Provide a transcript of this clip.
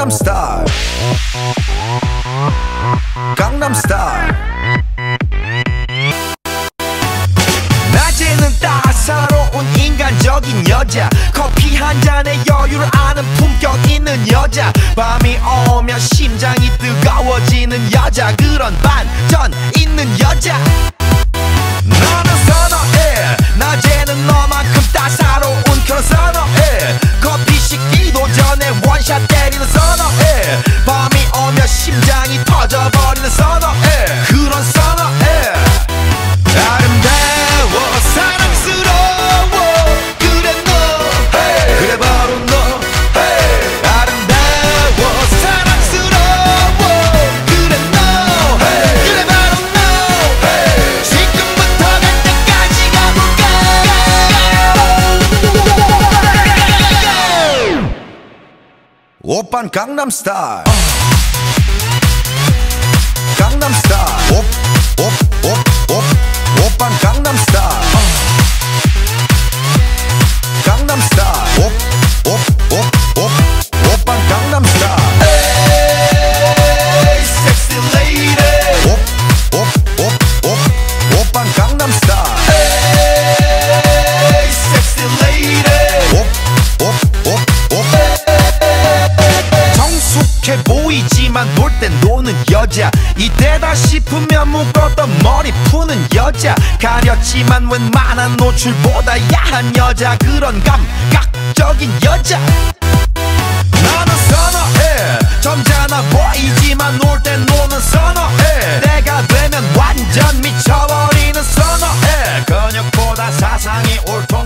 강남스타일 강남스타일 낮에는 따사로운 인간적인 여자 커피 한 잔에 여유를 아는 품격 있는 여자 밤이 오면 심장이 뜨거워지는 여자 그런 반전 있는 여자 너는 선호해 낮에는 너만큼 따사로운 그런 선호해 커피 식기도 전에 원샷 때리는 선호해 밤이 오면 심장이 터져버리는 선호해 그런 선호해 아름다워 사랑스러워 그래 너 hey. 그래 바로 너 hey. 아름다워 사랑스러워 그래 너 hey. 그래 바로 너 hey. 지금부터 갈 때까지 가볼까 오빤 강남스타일 강남스타일 오빤 강남스타일 강남스타일 오빤 강남스타일 에이 섹시 레이디 오빤 강남스타일 에이 섹시 레이디 정숙해 보이지만 놀 땐 노는 여자 이때다 싶으면 묶었던 머리 푸는 여자 가렸지만 웬만한 노출보다 야한 여자 그런 감각적인 여자 나는 선호해 점잖아 보이지만 놀 땐 노는 선호해 내가 되면 완전 미쳐버리는 선호해 근육보다 사상이 옳고